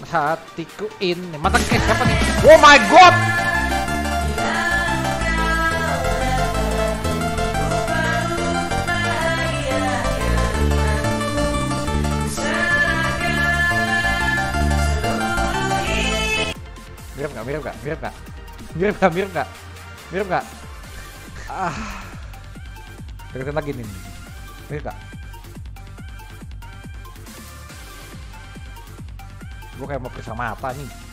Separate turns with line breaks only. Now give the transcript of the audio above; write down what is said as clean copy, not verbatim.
hatiku ini. Mantan siapa nih? Oh my god. Mirip gak? Mirip gak? Mirip gak? Mirip gak? Mirip gak? Mirip gak? Deketin lagi nih. Mirip gak? Gue kayak mau pisah mata nih.